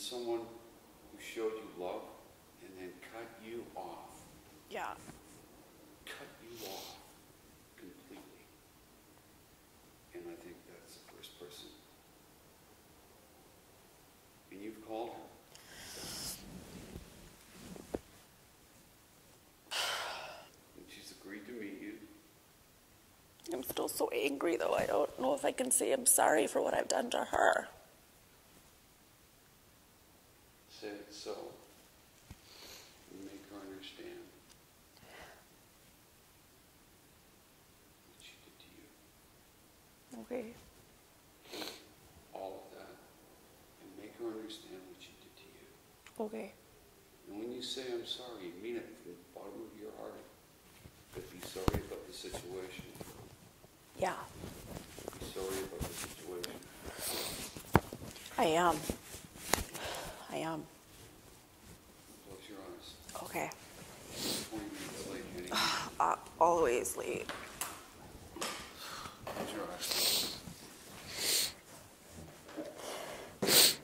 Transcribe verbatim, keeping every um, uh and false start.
someone who showed you love and then cut you off. Yeah. Cut you off completely. And I think that's the first person. And you've called her. And she's agreed to meet you. I'm still so angry, though. I don't know if I can say I'm sorry for what I've done to her. Say it so. And make her understand what she did to you. Okay. All of that. And make her understand what she did to you. Okay. And when you say I'm sorry, you mean it from the bottom of your heart. But be sorry about the situation. Yeah. Be sorry about the situation. I am. I am. Close your eyes. Okay. twenty minutes late, Jenny. Uh, always late. Close your eyes.